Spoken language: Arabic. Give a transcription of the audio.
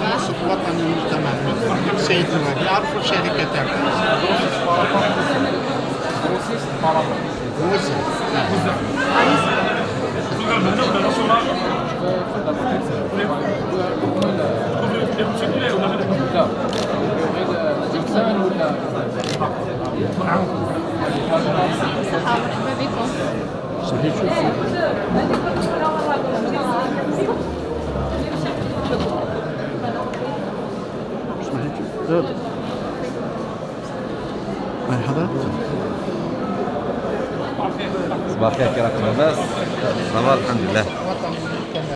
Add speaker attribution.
Speaker 1: مناصب وطني المجتمع المدني السيد الوالي يعرفوا الشركة تاعكم. موزع.
Speaker 2: صحة مرحبا بكم.
Speaker 1: صحيح شوفوا. مرحبا.
Speaker 3: صباح الخير، كي راكم لاباس؟ صباح الحمد لله.